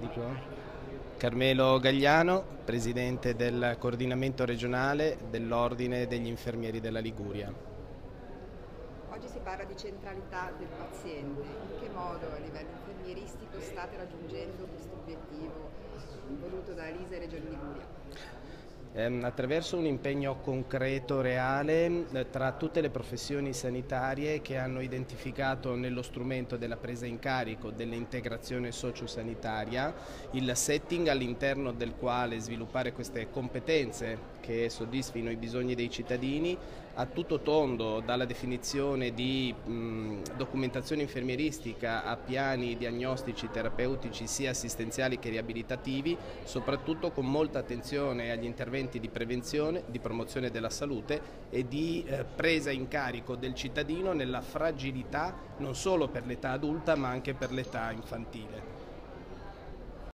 Carmelo Gagliano, presidente del coordinamento regionale dell'Ordine degli Infermieri della Liguria. Oggi si parla di centralità del paziente. In che modo a livello infermieristico state raggiungendo questo obiettivo voluto da Elisa e Regione Liguria? Attraverso un impegno concreto, reale, tra tutte le professioni sanitarie che hanno identificato nello strumento della presa in carico dell'integrazione sociosanitaria il setting all'interno del quale sviluppare queste competenze che soddisfino i bisogni dei cittadini a tutto tondo, dalla definizione di documentazione infermieristica a piani diagnostici, terapeutici sia assistenziali che riabilitativi, soprattutto con molta attenzione agli interventi di prevenzione, di promozione della salute e di presa in carico del cittadino nella fragilità non solo per l'età adulta ma anche per l'età infantile.